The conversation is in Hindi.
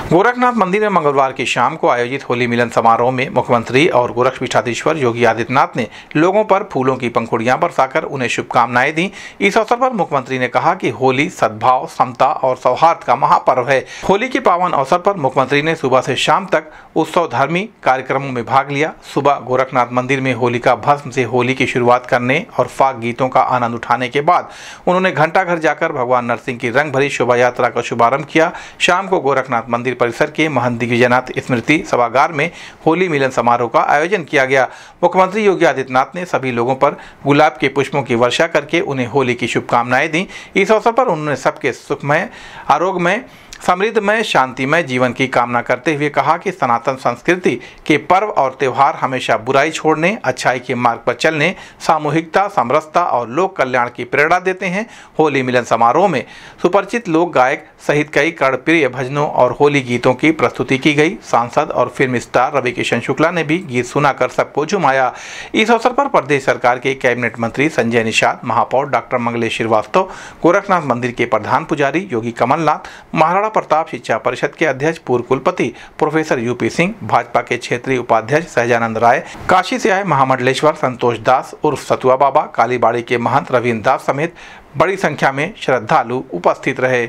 गोरखनाथ मंदिर में मंगलवार की शाम को आयोजित होली मिलन समारोह में मुख्यमंत्री और गोरक्षपीठाधीश्वर योगी आदित्यनाथ ने लोगों पर फूलों की पंखुड़ियां बरसाकर उन्हें शुभकामनाएं दी। इस अवसर पर मुख्यमंत्री ने कहा कि होली सद्भाव, समता और सौहार्द का महापर्व है। होली के पावन अवसर पर मुख्यमंत्री ने सुबह से शाम तक उत्सव धर्मी कार्यक्रमों में भाग लिया। सुबह गोरखनाथ मंदिर में होलिका भस्म से होली की शुरुआत करने और फाग गीतों का आनंद उठाने के बाद उन्होंने घंटाघर जाकर भगवान नरसिंह की रंग भरी शोभा यात्रा का शुभारंभ किया। शाम को गोरखनाथ मंदिर परिसर के महंत दिग्विजयनाथ स्मृति सभागार में होली मिलन समारोह का आयोजन किया गया। मुख्यमंत्री योगी आदित्यनाथ ने सभी लोगों पर गुलाब के पुष्पों की वर्षा करके उन्हें होली की शुभकामनाएं दी। इस अवसर पर उन्होंने सबके सुखमय, आरोग्यमय, समृद्धमय, शांतिमय जीवन की कामना करते हुए कहा कि सनातन संस्कृति के पर्व और त्यौहार हमेशा बुराई छोड़ने, अच्छाई के मार्ग पर चलने, सामूहिकता, समरसता और लोक कल्याण की प्रेरणा देते हैं। होली मिलन समारोह में सुपरिचित लोक गायक सहित कई कर्णप्रिय भजनों और होली गीतों की प्रस्तुति की गई। सांसद और फिल्म स्टार रवि किशन शुक्ला ने भी गीत सुनाकर सबको झुमाया। इस अवसर पर प्रदेश सरकार के कैबिनेट मंत्री संजय निषाद, महापौर डॉक्टर मंगलेश श्रीवास्तव, गोरखनाथ मंदिर के प्रधान पुजारी योगी कमलनाथ, महाराणा प्रताप शिक्षा परिषद के अध्यक्ष पूर्व कुलपति प्रोफेसर यूपी सिंह, भाजपा के क्षेत्रीय उपाध्यक्ष सहजानंद राय, काशी से आए महामंडलेश्वर संतोष दास उर्फ सतुआ बाबा, कालीबाड़ी के महंत रविन्द्र दास समेत बड़ी संख्या में श्रद्धालु उपस्थित रहे।